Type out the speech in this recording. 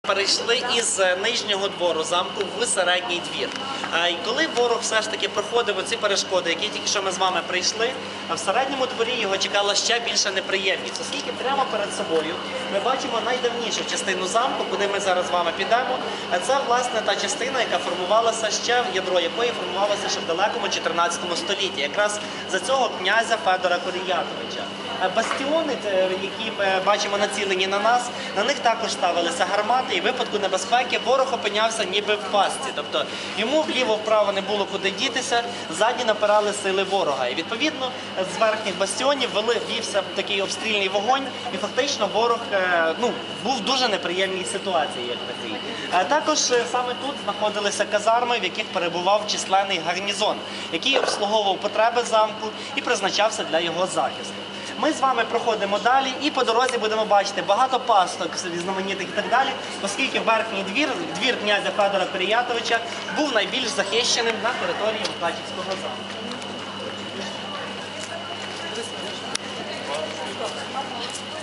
Перейшли із нижнього двору замку в середній двір. І коли ворог все ж таки проходив оці перешкоди, які тільки що ми з вами прийшли, в середньому дворі його чекала ще більша неприємність, оскільки прямо перед собою ми бачимо найдавнішу частину замку, куди ми зараз з вами підемо. Це, власне, та частина, яка формувалася ще, ядро якої формувалося ще в далекому 14 столітті, якраз за цього князя Федора Коріятовича. Бастіони, які ми бачимо націлені на нас, на них також ставилися гармати, і в випадку небезпеки ворог опинявся ніби в пастці. Тобто йому вліво-вправо не було куди дітися, ззаді напирали сили ворога. І відповідно з верхніх бастіонів вівся такий обстрільний вогонь, і фактично ворог був в дуже неприємній ситуації, як такий. Також саме тут знаходилися казарми, в яких перебував численний гарнізон, який обслуговував потреби замку і призначався для його захисту. Ми з вами проходимо далі і по дорозі будемо бачити багато пасток різноманітних і так далі, оскільки верхній двір князя Федора Коріятовича був найбільш захищеним на території Мукачівського замку.